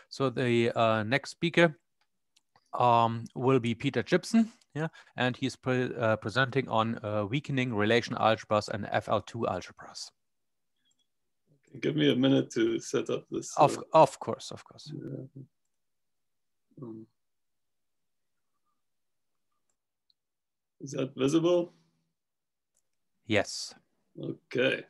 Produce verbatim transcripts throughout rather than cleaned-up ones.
So the uh, next speaker um, will be Peter Gibson, yeah, and he's pre uh, presenting on uh, weakening relation algebras and F L two algebras. Give me a minute to set up this. Of, uh, of course, of course. Yeah. Um, is that visible? Yes. Okay.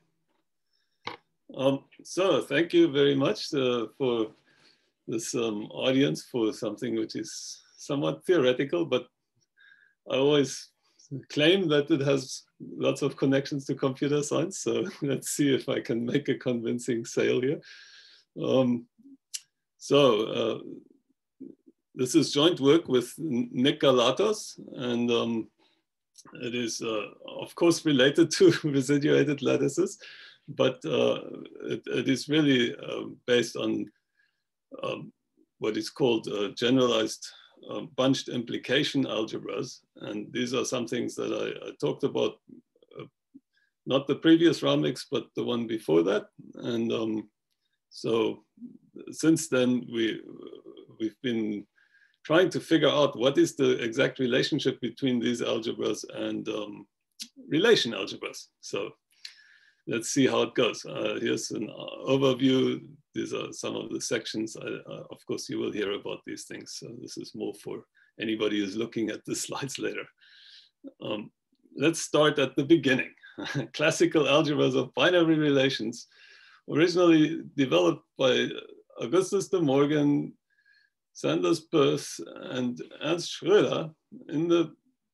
Um, so thank you very much uh, for this um, audience for something which is somewhat theoretical, but I always claim that it has lots of connections to computer science. So let's see if I can make a convincing sale here. Um, so uh, this is joint work with Nick Galatos, and um, it is, uh, of course, related to residuated lattices, but uh, it, it is really uh, based on um, what is called uh, generalized uh, bunched implication algebras. And these are some things that I, I talked about, uh, not the previous RAMEX, but the one before that. And um, so since then, we, we've been trying to figure out what is the exact relationship between these algebras and um, relation algebras. So let's see how it goes. Uh, here's an overview. These are some of the sections. I, uh, of course, you will hear about these things. So this is more for anybody who's looking at the slides later. Um, let's start at the beginning. Classical algebras of binary relations, originally developed by Augustus de Morgan, Sanders Peirce, and Ernst Schröder in the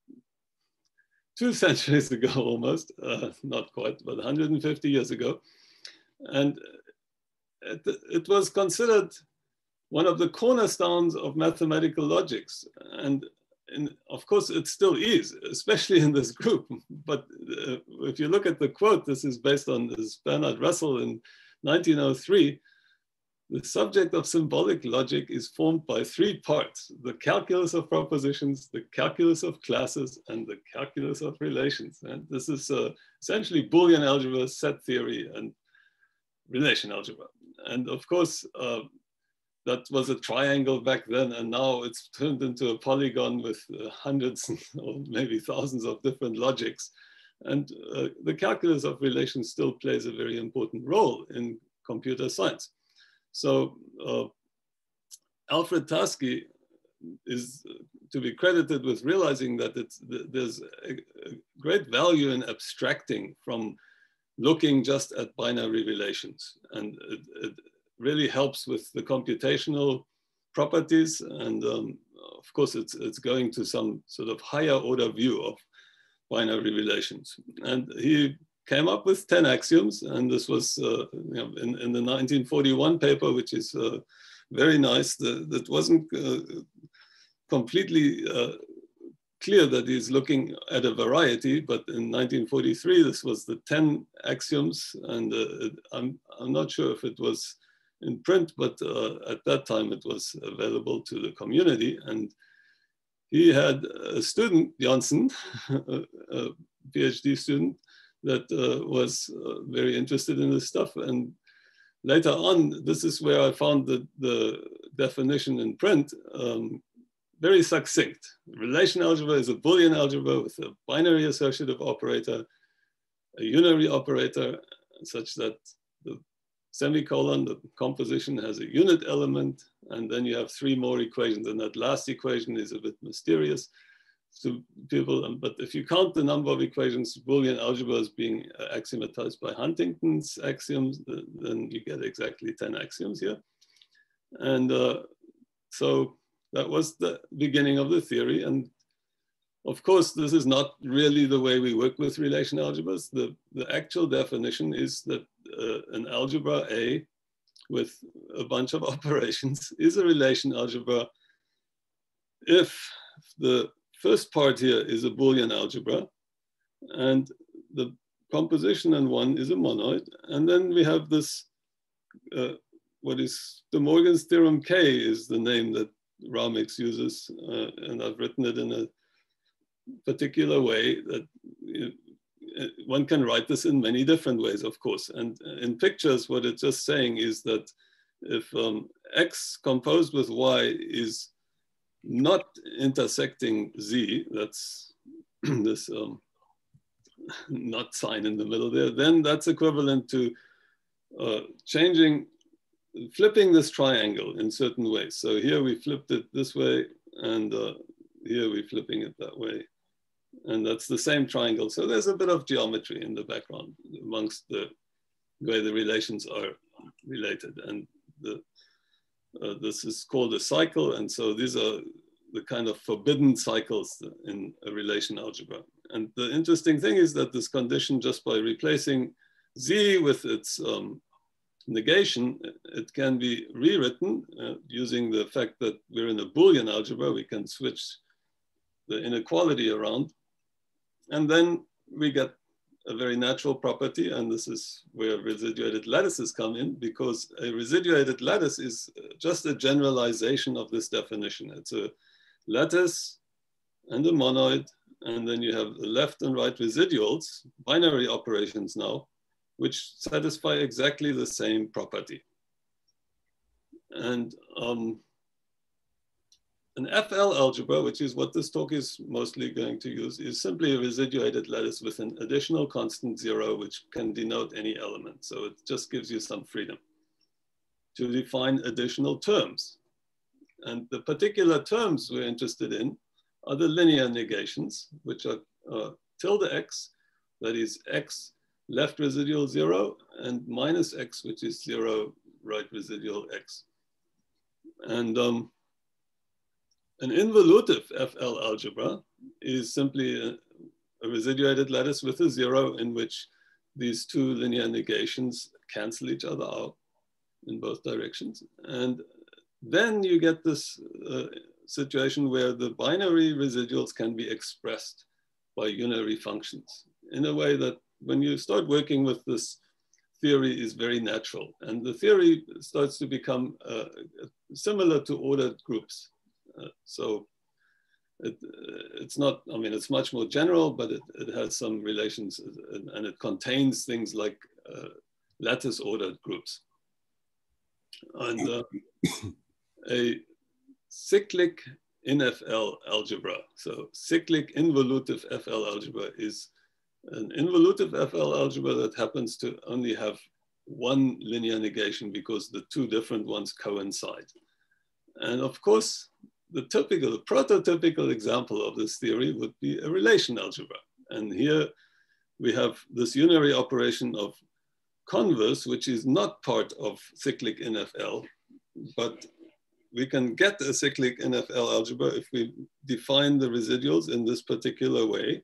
two centuries ago almost, uh, not quite, but one hundred fifty years ago. And it, it was considered one of the cornerstones of mathematical logics. And in, of course, it still is, especially in this group. But uh, if you look at the quote, this is based on this Bernard Russell in nineteen oh three. The subject of symbolic logic is formed by three parts: the calculus of propositions, the calculus of classes, and the calculus of relations. And this is uh, essentially Boolean algebra, set theory, and relation algebra. And of course, uh, that was a triangle back then, and now it's turned into a polygon with uh, hundreds or maybe thousands of different logics. And uh, the calculus of relations still plays a very important role in computer science. So uh, Alfred Tarski is to be credited with realizing that it's, there's a, a great value in abstracting from looking just at binary relations. And it, it really helps with the computational properties. And um, of course, it's, it's going to some sort of higher order view of binary relations. And he came up with ten axioms, and this was uh, you know, in, in the nineteen forty-one paper, which is uh, very nice. The, that wasn't uh, completely uh, clear that he's looking at a variety, but in nineteen forty-three, this was the ten axioms, and uh, I'm, I'm not sure if it was in print, but uh, at that time it was available to the community. And he had a student, Janssen, a PhD student, that uh, was uh, very interested in this stuff. And later on, this is where I found the, the definition in print um, very succinct. Relation algebra is a Boolean algebra with a binary associative operator, a unary operator, such that the semicolon, the composition has a unit element, and then you have three more equations. And that last equation is a bit mysterious to people, but if you count the number of equations, Boolean algebra is being axiomatized by Huntington's axioms, then you get exactly ten axioms here. And uh, so that was the beginning of the theory. And of course, this is not really the way we work with relation algebras. The, the actual definition is that uh, an algebra A with a bunch of operations is a relation algebra if the first part here is a Boolean algebra, and the composition in one is a monoid. And then we have this, uh, what is De Morgan's theorem K is the name that RAMEX uses. Uh, and I've written it in a particular way that you know, one can write this in many different ways, of course. And in pictures, what it's just saying is that if um, X composed with Y is not intersecting Z, that's this um, not sign in the middle there, then that's equivalent to uh, changing, flipping this triangle in certain ways. So here we flipped it this way, and uh, here we're flipping it that way. And that's the same triangle. So there's a bit of geometry in the background amongst the way the relations are related. And the, uh, this is called a cycle. And so these are the kind of forbidden cycles in a relation algebra. And the interesting thing is that this condition, just by replacing Z with its um, negation, it can be rewritten uh, using the fact that we're in a Boolean algebra. We can switch the inequality around. And then we get a very natural property, and this is where residuated lattices come in, because a residuated lattice is just a generalization of this definition. It's a lattice and a monoid, and then you have the left and right residuals, binary operations now, which satisfy exactly the same property. And um, an F L algebra, which is what this talk is mostly going to use, is simply a residuated lattice with an additional constant zero, which can denote any element. So it just gives you some freedom to define additional terms. And the particular terms we're interested in are the linear negations, which are uh, tilde x, that is x left residual zero, and minus x, which is zero right residual x. And um, an involutive F L algebra is simply a, a residuated lattice with a zero in which these two linear negations cancel each other out in both directions. And then you get this uh, situation where the binary residuals can be expressed by unary functions in a way that when you start working with this theory is very natural. And the theory starts to become uh, similar to ordered groups. Uh, so it, it's not, I mean, it's much more general, but it, it has some relations, and, and it contains things like uh, lattice ordered groups. And uh, a cyclic N F L algebra, so cyclic involutive F L algebra, is an involutive F L algebra that happens to only have one linear negation because the two different ones coincide. And of course, the typical, the prototypical example of this theory would be a relation algebra. And here we have this unary operation of converse, which is not part of cyclic N F L, but we can get a cyclic N F L algebra if we define the residuals in this particular way.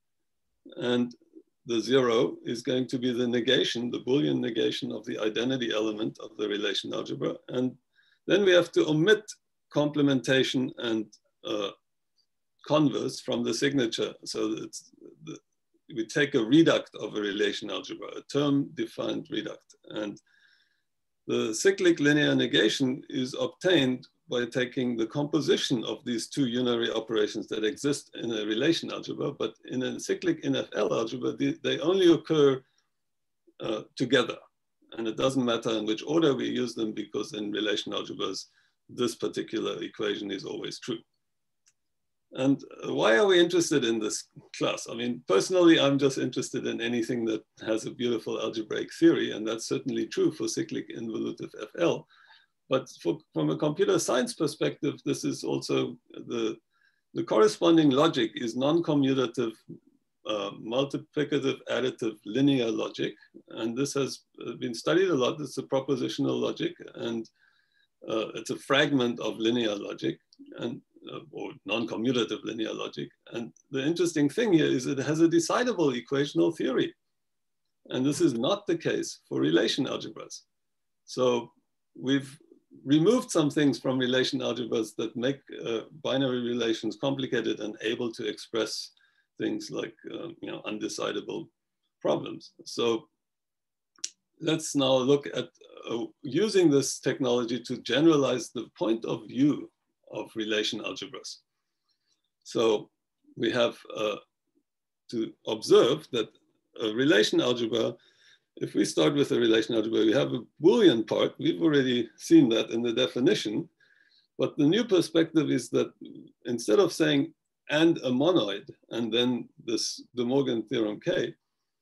And the zero is going to be the negation, the Boolean negation of the identity element of the relation algebra. And then we have to omit complementation and uh, converse from the signature. So it's the, we take a reduct of a relation algebra, a term-defined reduct. And the cyclic linear negation is obtained by taking the composition of these two unary operations that exist in a relation algebra, but in a cyclic N F L algebra, they, they only occur uh, together. And it doesn't matter in which order we use them, because in relation algebras, this particular equation is always true. And why are we interested in this class? I mean, personally, I'm just interested in anything that has a beautiful algebraic theory, and that's certainly true for cyclic involutive F L. But for, from a computer science perspective, this is also the, the corresponding logic is non-commutative, uh, multiplicative, additive, linear logic. And this has been studied a lot. It's a propositional logic, and uh, it's a fragment of linear logic, and uh, or non-commutative linear logic. And the interesting thing here is it has a decidable equational theory. And this is not the case for relation algebras. So we've removed some things from relation algebras that make uh, binary relations complicated and able to express things like uh, you know, undecidable problems. So let's now look at uh, using this technology to generalize the point of view of relation algebras. So we have uh, to observe that a relation algebra if we start with a relation algebra, we have a Boolean part. We've already seen that in the definition. But the new perspective is that instead of saying and a monoid, and then this De Morgan theorem K,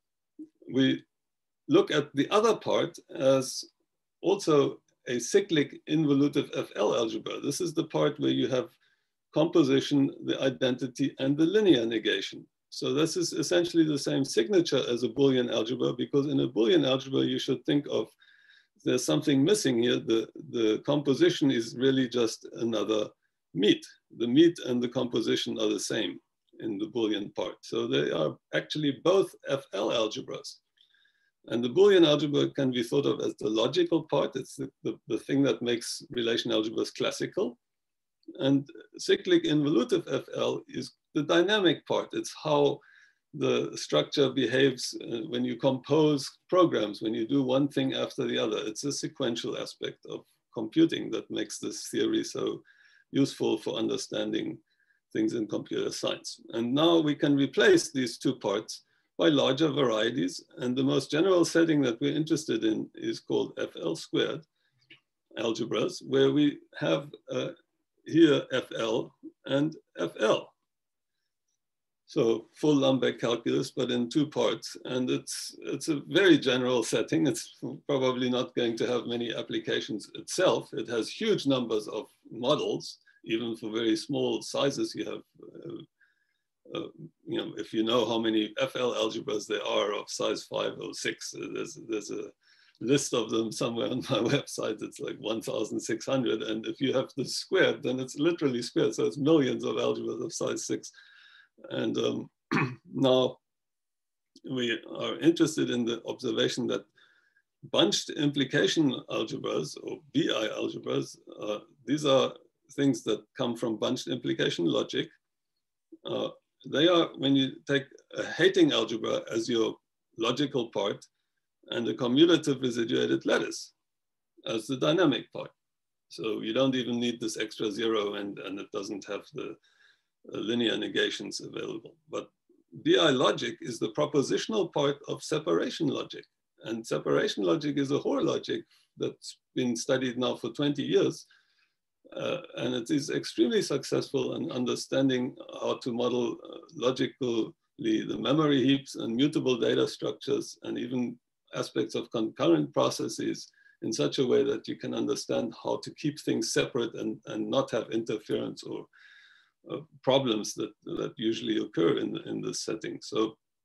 we look at the other part as also a cyclic involutive F L algebra. This is the part where you have composition, the identity, and the linear negation. So this is essentially the same signature as a Boolean algebra, because in a Boolean algebra, you should think of there's something missing here. The, the composition is really just another meet. The meet and the composition are the same in the Boolean part. So they are actually both F L algebras. And the Boolean algebra can be thought of as the logical part. It's the, the, the thing that makes relation algebras classical. And cyclic involutive F L is the dynamic part. It's how the structure behaves uh, when you compose programs, when you do one thing after the other. It's a sequential aspect of computing that makes this theory so useful for understanding things in computer science. And now we can replace these two parts by larger varieties. And the most general setting that we're interested in is called F L squared algebras, where we have uh, here F L and F L. So full Lamberg calculus, but in two parts. And it's, it's a very general setting. It's probably not going to have many applications itself. It has huge numbers of models, even for very small sizes. You have, uh, uh, you know, if you know how many F L algebras there are of size five or six, uh, there's, there's a list of them somewhere on my website. It's like one thousand six hundred. And if you have this squared, then it's literally squared. So it's millions of algebras of size six. And um, now we are interested in the observation that bunched implication algebras, or B I algebras, uh, these are things that come from bunched implication logic. Uh, they are, when you take a Hating algebra as your logical part and a commutative residuated lattice as the dynamic part. So you don't even need this extra zero, and, and it doesn't have the Uh, linear negations available. But B I logic is the propositional part of separation logic. And separation logic is a Hoare logic that's been studied now for twenty years. Uh, and it is extremely successful in understanding how to model uh, logically the memory heaps and mutable data structures, and even aspects of concurrent processes in such a way that you can understand how to keep things separate and, and not have interference or Uh, problems that, that usually occur in, in this setting. So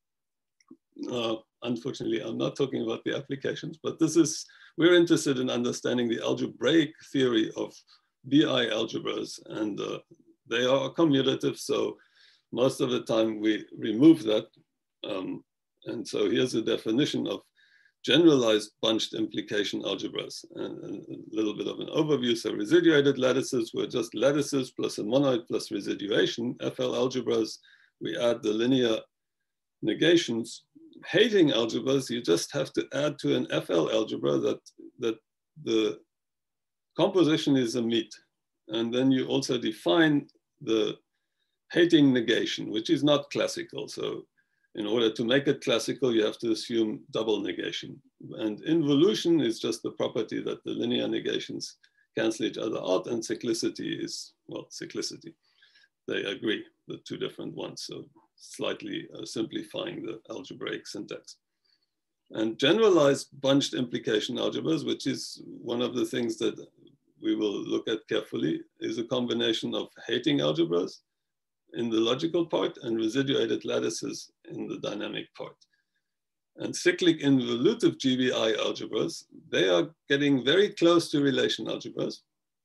uh, unfortunately, I'm not talking about the applications, but this is, we're interested in understanding the algebraic theory of B I algebras, and uh, they are commutative. So most of the time we remove that. Um, and so here's a definition of generalized bunched implication algebras, and, and a little bit of an overview. So residuated lattices were just lattices plus a monoid plus residuation. F L algebras, we add the linear negations. Hating algebras, you just have to add to an F L algebra that, that the composition is a meet. And then you also define the Hating negation, which is not classical. So in order to make it classical, you have to assume double negation. And involution is just the property that the linear negations cancel each other out, and cyclicity is, well, cyclicity. They agree, the two different ones, so slightly uh, simplifying the algebraic syntax. And generalized bunched implication algebras, which is one of the things that we will look at carefully, is a combination of Hating algebras in the logical part and residuated lattices in the dynamic part. And cyclic involutive G B I algebras, they are getting very close to relation algebras.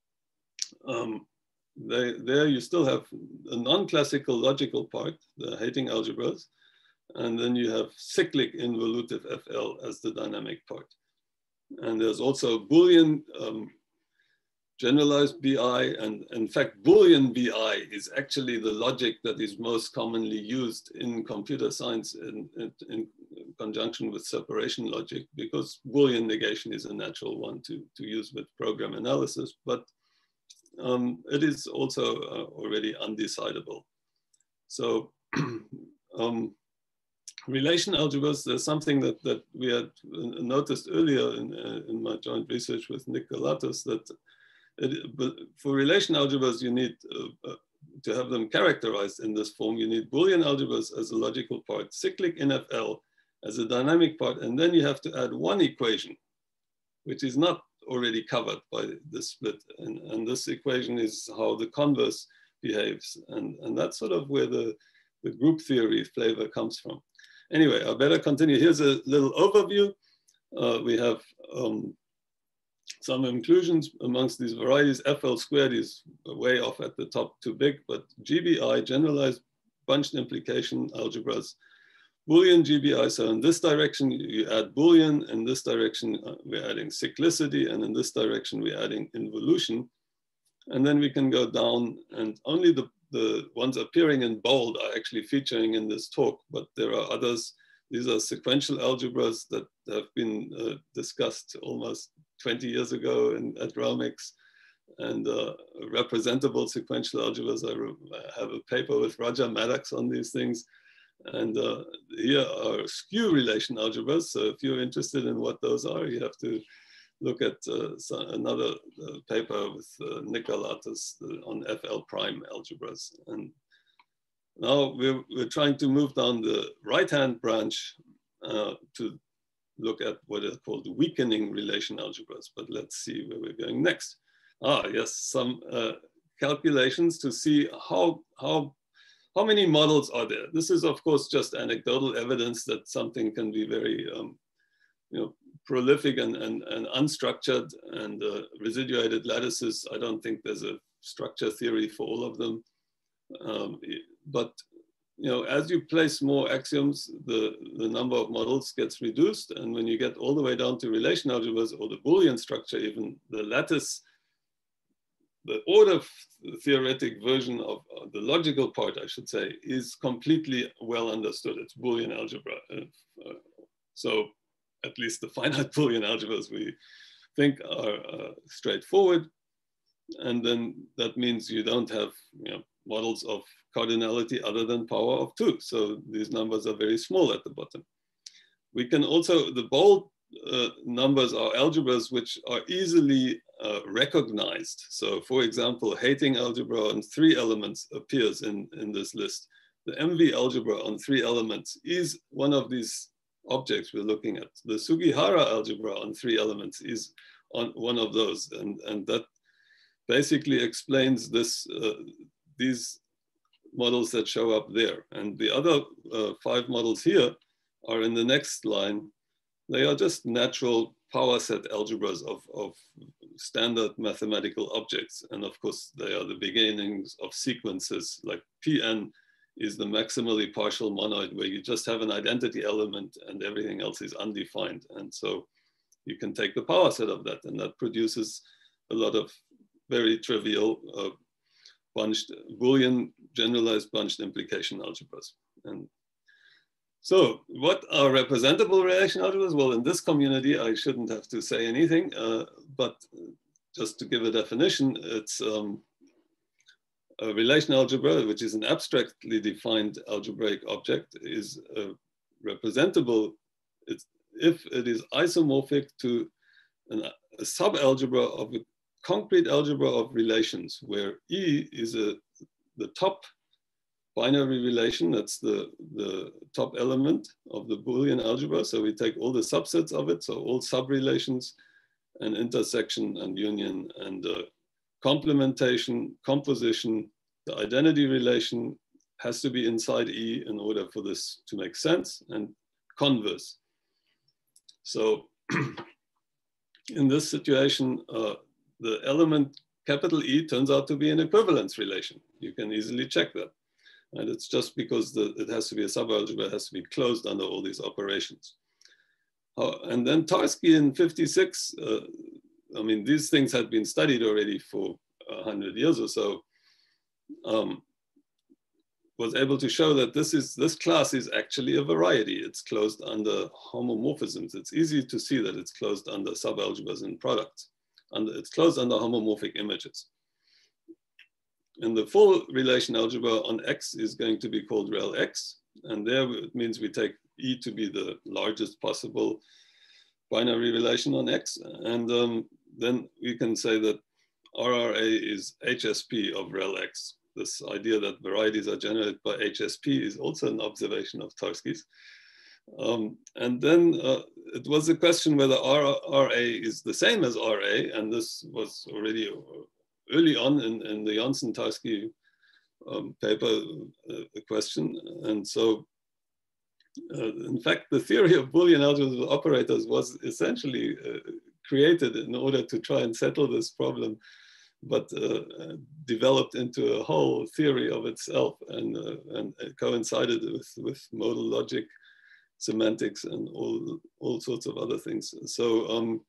Um, they, there you still have a non-classical logical part, the Hating algebras, and then you have cyclic involutive F L as the dynamic part. And there's also Boolean um, generalized B I, and in fact, Boolean B I is actually the logic that is most commonly used in computer science in, in, in conjunction with separation logic, because Boolean negation is a natural one to, to use with program analysis, but um, it is also uh, already undecidable. So um, relation algebras, there's something that, that we had noticed earlier in, uh, in my joint research with Nick Galatas, that it, but for relation algebras, you need uh, uh, to have them characterized in this form. You need Boolean algebras as a logical part, cyclic N F L as a dynamic part, and then you have to add one equation, which is not already covered by the split. And, and this equation is how the converse behaves. And, and that's sort of where the, the group theory flavor comes from. Anyway, I better continue. Here's a little overview. Uh, we have um, some inclusions amongst these varieties. F L squared is way off at the top, too big, but G B I, generalized bunched implication algebras, Boolean G B I. So in this direction, you add Boolean. In this direction, uh, we're adding cyclicity. And in this direction, we're adding involution. And then we can go down, and only the, the ones appearing in bold are actually featuring in this talk, but there are others. These are sequential algebras that have been uh, discussed almost twenty years ago in, at RALMIX, and uh, representable sequential algebras. I have a paper with Roger Maddox on these things. And uh, here are skew relation algebras. So if you're interested in what those are, you have to look at uh, some, another uh, paper with uh, Nick Galatas uh, on F L prime algebras. And now we're, we're trying to move down the right-hand branch uh, to look at what are called weakening relation algebras. But let's see where we're going next. Ah, yes, some uh, calculations to see how, how How many models are there? This is, of course, just anecdotal evidence that something can be very um, you know, prolific and, and, and unstructured, and uh, residuated lattices. I don't think there's a structure theory for all of them. Um, but you know, as you place more axioms, the, the number of models gets reduced. And when you get all the way down to relation algebras or the Boolean structure, even the lattice, the order theoretic version of uh, the logical part, I should say, is completely well understood. It's Boolean algebra. Uh, uh, so at least the finite Boolean algebras we think are uh, straightforward. And then that means you don't have you know, models of cardinality other than power of two. So these numbers are very small at the bottom. We can also, the bold uh, numbers are algebras which are easily uh, recognized. So for example, Hating algebra on three elements appears in, in this list. The M V algebra on three elements is one of these objects we're looking at. The Sugihara algebra on three elements is on one of those. And, and that basically explains this, uh, these models that show up there. And the other uh, five models here are in the next line. They are just natural power set algebras of, of standard mathematical objects. And of course, they are the beginnings of sequences. Like P N is the maximally partial monoid, where you just have an identity element and everything else is undefined. And so you can take the power set of that, and that produces a lot of very trivial uh, bunched Boolean generalized bunched implication algebras. And so what are representable relation algebras? Well, in this community, I shouldn't have to say anything, uh, but just to give a definition, it's um, a relation algebra, which is an abstractly defined algebraic object, is uh, representable it's, if it is isomorphic to an, a subalgebra of a concrete algebra of relations, where E is a, the top binary relation, that's the, the top element of the Boolean algebra. So we take all the subsets of it, so all subrelations and intersection and union and uh, complementation, composition, the identity relation has to be inside E in order for this to make sense, and converse. So in this situation, uh, the element capital E turns out to be an equivalence relation. You can easily check that. And it's just because the, it has to be a subalgebra, it has to be closed under all these operations. Uh, and then Tarski in fifty-six, uh, I mean, these things had been studied already for a hundred years or so, um, was able to show that this, is, this class is actually a variety. It's closed under homomorphisms. It's easy to see that it's closed under subalgebras and products. And it's closed under homomorphic images. And the full relation algebra on X is going to be called rel X. And there it means we take E to be the largest possible binary relation on X. And um, then we can say that R R A is H S P of rel X. This idea that varieties are generated by H S P is also an observation of Tarski's. Um, and then uh, it was a question whether R R A is the same as R A, and this was already early on in, in the Janssen-Tarski um, paper uh, a question. And so, uh, in fact, the theory of Boolean algebras with operators was essentially uh, created in order to try and settle this problem, but uh, developed into a whole theory of itself, and, uh, and it coincided with, with modal logic, semantics, and all, all sorts of other things. So um,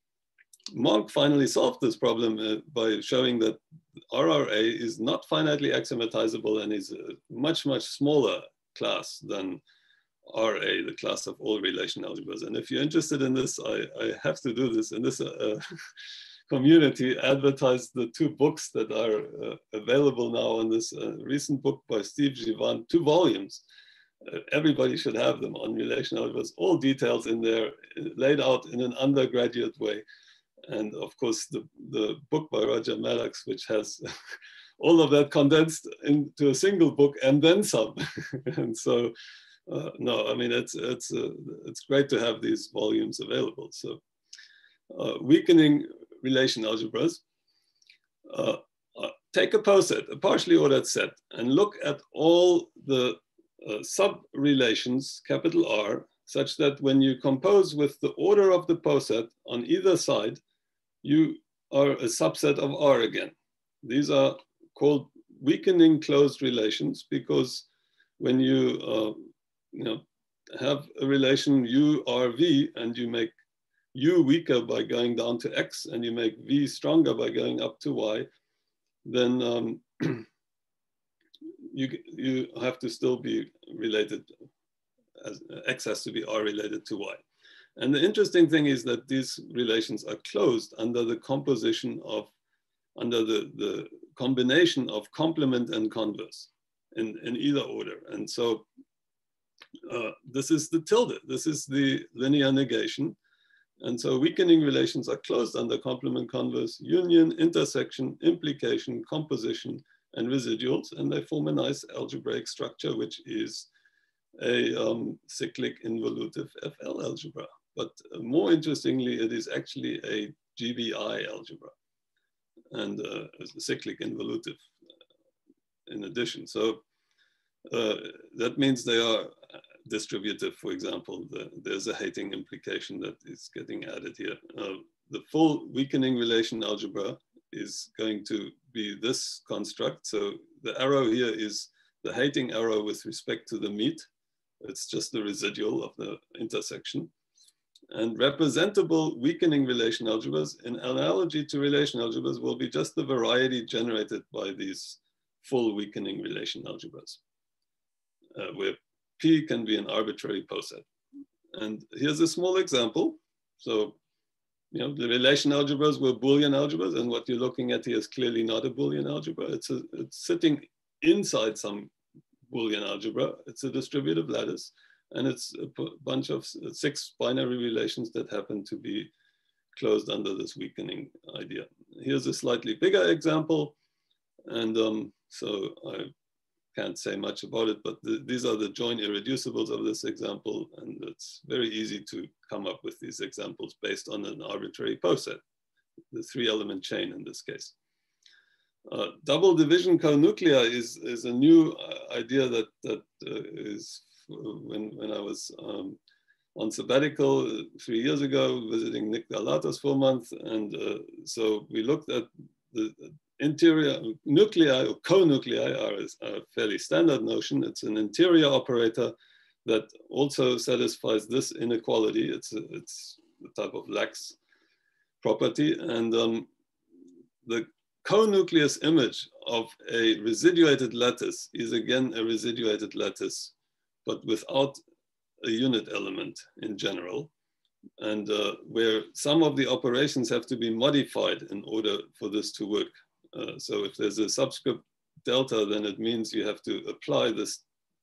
Monk finally solved this problem uh, by showing that R R A is not finitely axiomatizable and is a much, much smaller class than R A, the class of all relation algebras. And if you're interested in this, I, I have to do this. In this uh, community, advertised the two books that are uh, available now in this uh, recent book by Steve Givan, two volumes. Uh, everybody should have them on relation algebras, all details in there, laid out in an undergraduate way. And of course, the, the book by Roger Maddox, which has all of that condensed into a single book and then some. And so, uh, no, I mean, it's, it's, uh, it's great to have these volumes available. So uh, weakening relation algebras, uh, uh, take a poset, a partially ordered set, and look at all the uh, sub-relations, capital R, such that when you compose with the order of the poset on either side, you are a subset of R again. These are called weakening closed relations, because when you, uh, you know, have a relation U R V and you make U weaker by going down to X and you make V stronger by going up to Y, then um, you, you have to still be related, as X has to be R related to Y. And the interesting thing is that these relations are closed under the composition of, under the, the combination of complement and converse in, in either order. And so uh, this is the tilde, this is the linear negation. And so weakening relations are closed under complement, converse, union, intersection, implication, composition, and residuals. And they form a nice algebraic structure, which is a um, cyclic involutive F L algebra. But more interestingly, it is actually a G B I algebra and uh, a cyclic involutive in addition. So uh, that means they are distributive. For example, the, there's a Heyting implication that is getting added here. Uh, the full weakening relation algebra is going to be this construct. So the arrow here is the Heyting arrow with respect to the meet. It's just the residual of the intersection. And representable weakening relation algebras, in analogy to relation algebras, will be just the variety generated by these full weakening relation algebras, uh, where P can be an arbitrary poset. And here's a small example. So, you know, the relation algebras were Boolean algebras, and what you're looking at here is clearly not a Boolean algebra. It's, a, it's sitting inside some Boolean algebra. It's a distributive lattice. And it's a bunch of six binary relations that happen to be closed under this weakening idea. Here's a slightly bigger example. And um, so I can't say much about it, but the, these are the joint irreducibles of this example. And it's very easy to come up with these examples based on an arbitrary poset, the three element chain in this case. Uh, double division conuclei is, is a new uh, idea that, that uh, is When, when I was um, on sabbatical three years ago, visiting Nick Galatas for a month. And uh, so we looked at the interior nuclei, or co-nuclei are a fairly standard notion. It's an interior operator that also satisfies this inequality. It's, a, it's the type of lax property. And um, the co-nucleus image of a residuated lattice is again a residuated lattice, but without a unit element in general, and uh, where some of the operations have to be modified in order for this to work. Uh, so if there's a subscript delta, then it means you have to apply this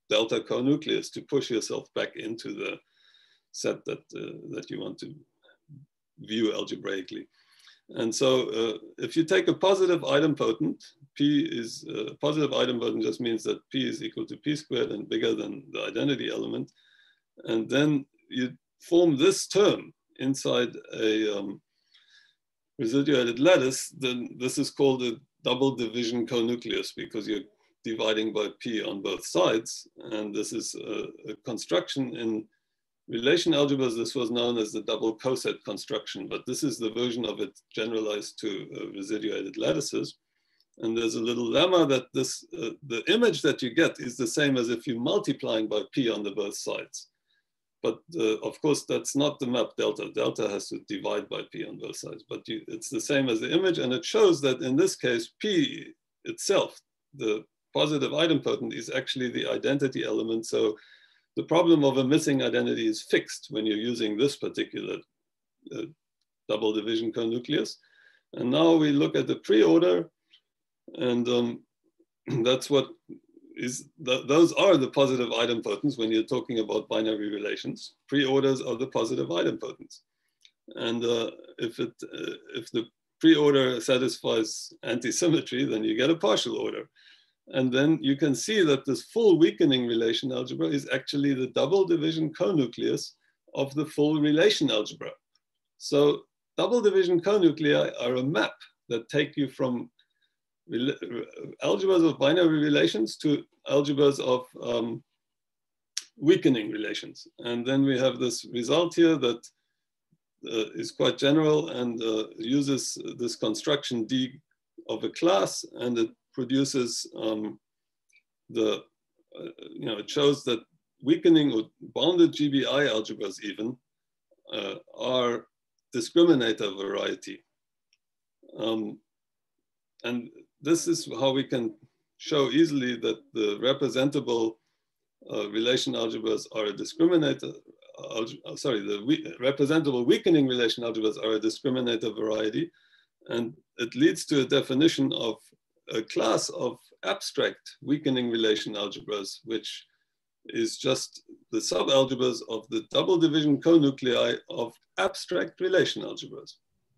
delta co-nucleus to push yourself back into the set that, uh, that you want to view algebraically. And so uh, if you take a positive idempotent, P is uh, positive idempotent just means that P is equal to P squared and bigger than the identity element. And then you form this term inside a um, residuated lattice, then this is called a double division conucleus because you're dividing by P on both sides. And this is a, a construction in relation algebras. This was known as the double coset construction, but this is the version of it generalized to uh, residuated lattices. And there's a little lemma that this, uh, the image that you get is the same as if you're multiplying by P on the both sides. But uh, of course, that's not the map delta. Delta has to divide by P on both sides, but you, it's the same as the image. And it shows that in this case, P itself, the positive idempotent, is actually the identity element. So the problem of a missing identity is fixed when you're using this particular uh, double division conucleus. And now we look at the pre-order, and um, that's what is, th those are the positive idempotents when you're talking about binary relations. Pre-orders are the positive idempotents. And uh, if, it, uh, if the pre-order satisfies anti-symmetry, then you get a partial order. And then you can see that this full weakening relation algebra is actually the double division conucleus of the full relation algebra. So double division conuclei are a map that take you from algebras of binary relations to algebras of um, weakening relations. And then we have this result here that uh, is quite general and uh, uses this construction D of a class, and it produces um, the, uh, you know, it shows that weakening or bounded G B I algebras even uh, are discriminator variety. Um, and this is how we can show easily that the representable uh, relation algebras are a discriminator, uh, sorry, the we representable weakening relation algebras are a discriminator variety. And it leads to a definition of a class of abstract weakening relation algebras, which is just the subalgebras of the double division conuclei of abstract relation algebras.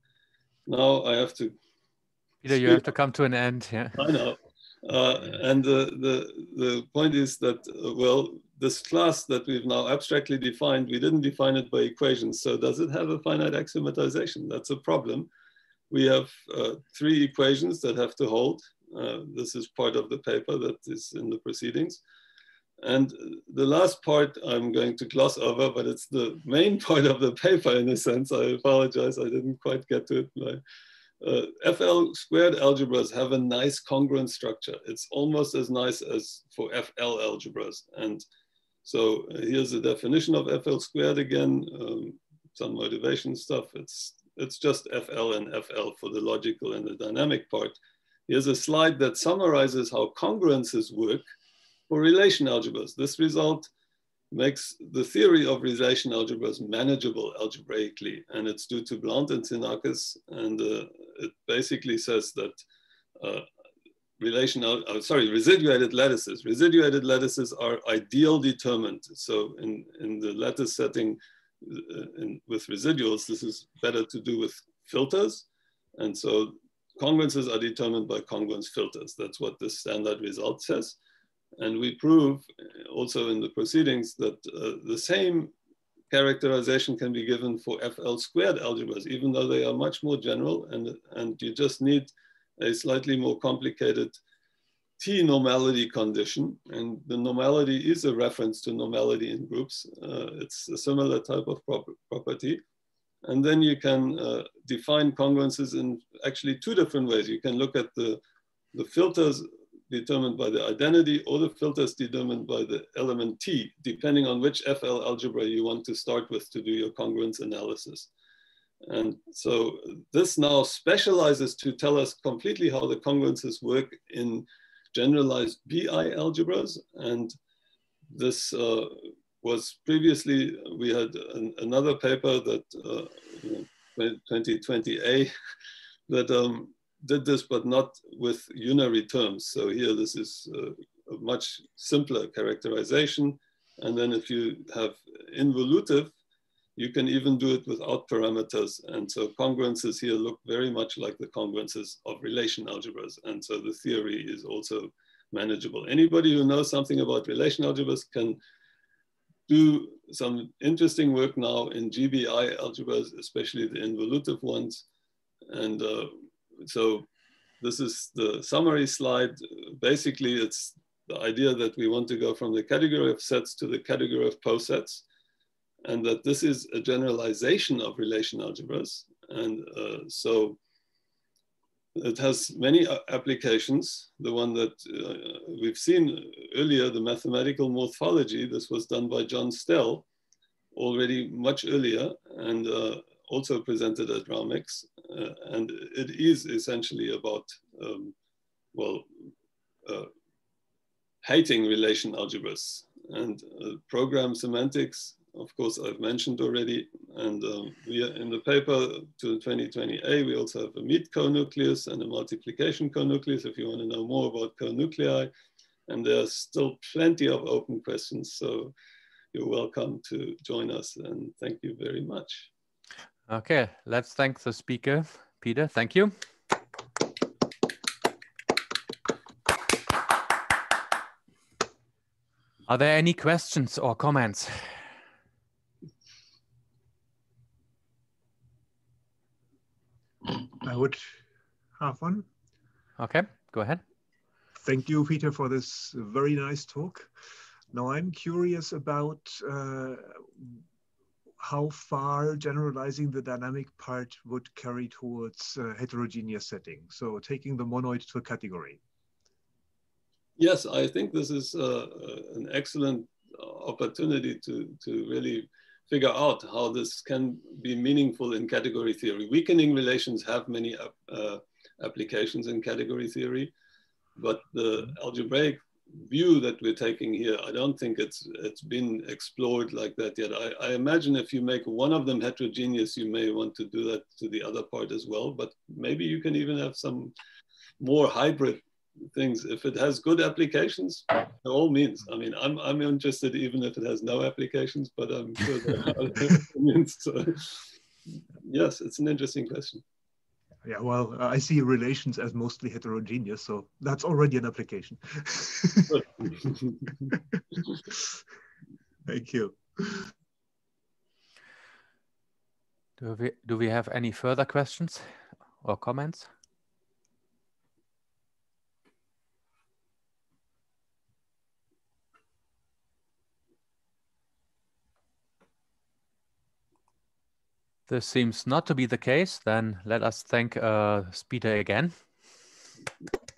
Now I have to. Peter, you have to come to an end. Yeah. I know. Uh, and the, the, the point is that, uh, well, this class that we've now abstractly defined, we didn't define it by equations. So does it have a finite axiomatization? That's a problem. We have uh, three equations that have to hold. Uh, this is part of the paper that is in the proceedings. And the last part I'm going to gloss over, but it's the main part of the paper in a sense. I apologize, I didn't quite get to it. My, uh, F L squared algebras have a nice congruent structure. It's almost as nice as for F L algebras. And so uh, here's the definition of F L squared again, um, some motivation stuff. It's, it's just F L and F L for the logical and the dynamic part. Here's a slide that summarizes how congruences work for relation algebras. This result makes the theory of relation algebras manageable algebraically, and it's due to Blount and Xenakis, and uh, it basically says that uh, relation, uh, sorry, residuated lattices. Residuated lattices are ideal determined. So in, in the lattice setting uh, in, with residuals, this is better to do with filters. And so congruences are determined by congruence filters. That's what this standard result says. And we prove also in the proceedings that uh, the same characterization can be given for F L squared algebras, even though they are much more general, and, and you just need a slightly more complicated T normality condition. And the normality is a reference to normality in groups. Uh, it's a similar type of prop property. And then you can uh, define congruences in actually two different ways. You can look at the, the filters determined by the identity, or the filters determined by the element T, depending on which F L algebra you want to start with to do your congruence analysis. And so this now specializes to tell us completely how the congruences work in generalized B I algebras. And this uh, was previously, we had an, another paper that, uh, twenty twenty A, that um, did this, but not with unary terms. So here, this is uh, a much simpler characterization. And then if you have involutive, you can even do it without parameters. And so congruences here look very much like the congruences of relation algebras. And so the theory is also manageable. Anybody who knows something about relation algebras can do some interesting work now in G B I algebras, especially the involutive ones. And uh, so this is the summary slide. Basically, it's the idea that we want to go from the category of sets to the category of posets, and that this is a generalization of relation algebras. And uh, so it has many applications. The one that uh, we've seen earlier, the mathematical morphology, this was done by John Stell already much earlier, and uh, also presented at RAMEX. Uh, and it is essentially about, um, well, uh, hating relation algebras. And uh, program semantics, of course, I've mentioned already. And um, we are in the paper to twenty twenty A, we also have a meet co-nucleus and a multiplication co-nucleus if you want to know more about co-nuclei. And there's still plenty of open questions. So you're welcome to join us, and thank you very much. Okay, let's thank the speaker. Peter, thank you. Are there any questions or comments? I would have one. Okay, go ahead. Thank you, Peter, for this very nice talk. Now I'm curious about uh, how far generalizing the dynamic part would carry towards uh, heterogeneous setting. So taking the monoid to a category. Yes, I think this is uh, an excellent opportunity to, to really figure out how this can be meaningful in category theory. Weakening relations have many uh, applications in category theory, but the algebraic view that we're taking here, I don't think it's it's been explored like that yet. I, I imagine if you make one of them heterogeneous, you may want to do that to the other part as well, but maybe you can even have some more hybrid things. If it has good applications, by all means. I mean, I'm, I'm interested even if it has no applications, but I'm sure there are other opinions. So, yes, it's an interesting question. Yeah, well, I see relations as mostly heterogeneous, so that's already an application. Thank you. Do we, do we have any further questions or comments? This seems not to be the case. Then let us thank uh, Peter again.